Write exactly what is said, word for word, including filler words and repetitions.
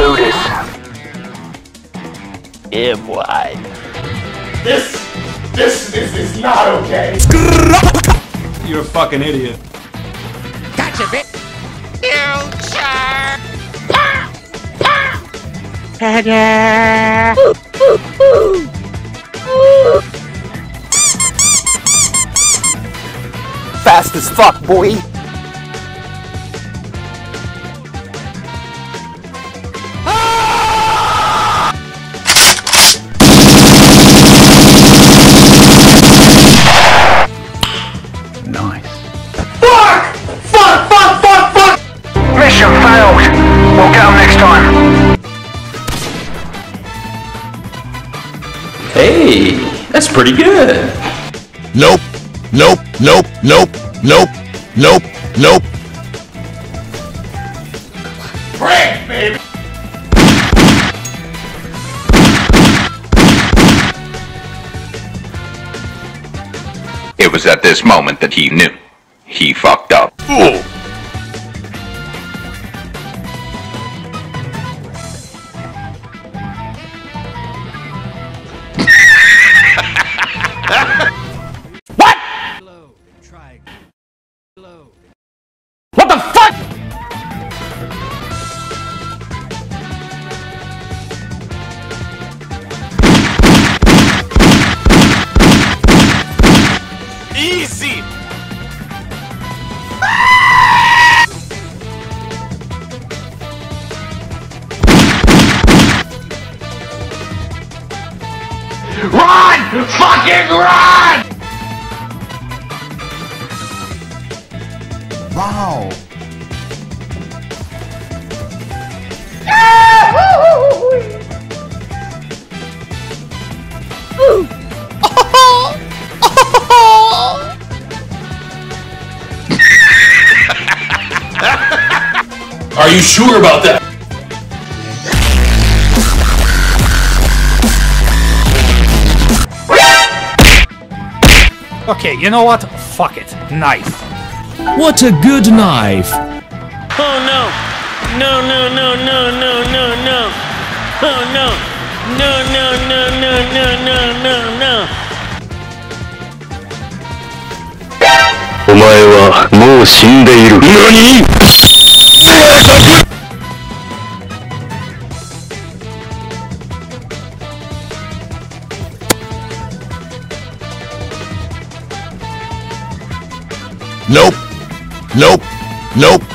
do this. Yeah, boy. This, this, this is not okay. You're a fucking idiot. Gotcha, bitch. Future. Fast as fuck, boy. Nice. Fuck! Fuck, fuck, fuck, fuck! Mission failed. We'll get 'em next time. Hey, that's pretty good. Nope, nope, nope, nope, nope, nope, nope. Break, baby! It was at this moment that he knew. He fucked up. Ooh. What? What the fuck? Easy. Run! Fucking run! Wow. Are you sure about that? Okay, you know what? Fuck it. Knife. What a good knife. Oh no! No, no, no, no, no, no, no! Oh no! No, no, no, no, no, no, no, no! お前はもう死んでいる。何？ Nope, nope, nope.